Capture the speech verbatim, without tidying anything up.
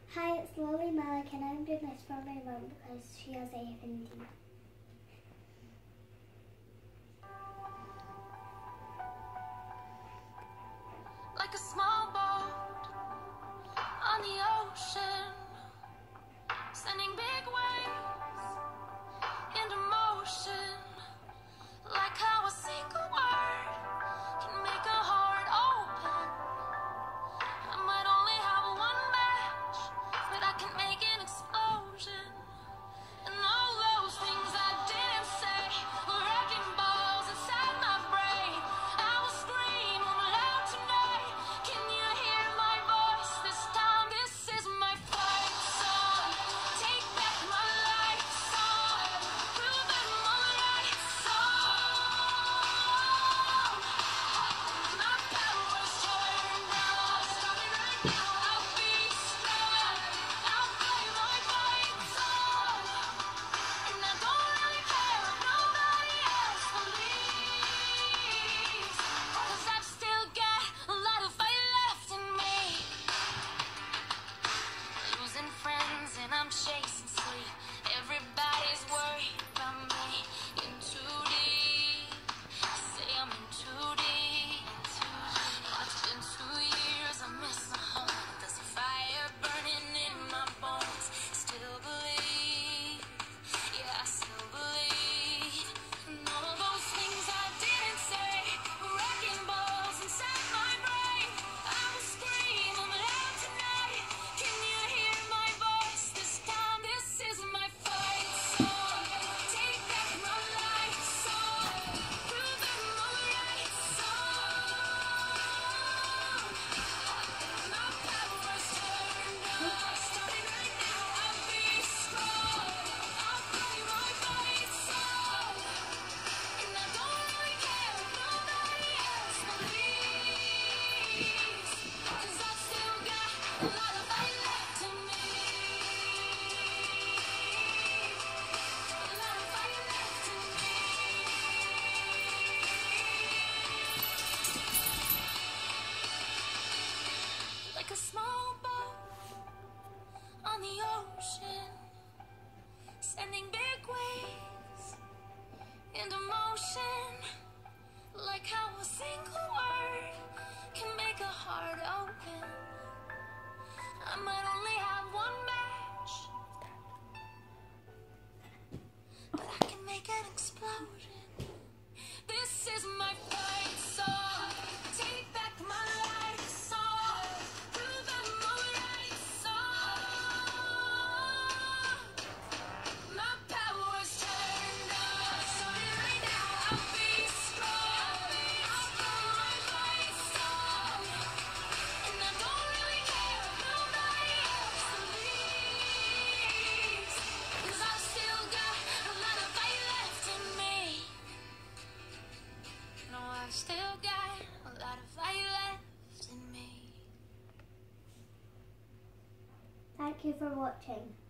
Hi, it's Lilly Malik and I'm doing this for my mum because she has A F and D. Like a small boat on the ocean, sending big waves into motion. Like how a single word can make a heart open. I might only have one match, but I can make an explosion. And all those things I didn't say were wrecking balls inside my brain. I will scream loud tonight. Can you hear my voice this time? This is my fight song. Take back my life song. Prove that I'm on the right song. My power's turned on. Starting right now. I'll be strong. I'll play my fight song. And I don't really care if nobody else believes, 'cause I've still got a lot of fight left in me. Losing friends and I'm chasing sleep. Everybody's worried about me. In too deep. Say I'm in too deep. It's been two years, I miss my home. There's a fire burning in my bones. Still believe. Yeah, I still believe. And all those things I didn't say were wrecking balls inside my brain. I will scream loud tonight. Can you hear my voice this time? This is my fight song. Take back my life song. Prove that I'm on the right song. My power's turned on. Starting right now. I'll be strong. I'll play my fight song. And I don't really care if nobody else believes, 'cause I've still got a lot of fight left in me. A lot of fight left in me. Like a small boat on the ocean, sending big waves into motion. Like how a single word can make a heart open. I might only have one match, but I can make an explosion. This is my fight song. Take back my life song. Prove I'm on the right song. My power's turned on. Starting right now. I'll be strong. I'll play my fight song. And I don't really care if nobody else believes, 'cause I've still got a lot of fight left in me. No, I've still got a lot of fight left in me. Thank you for watching.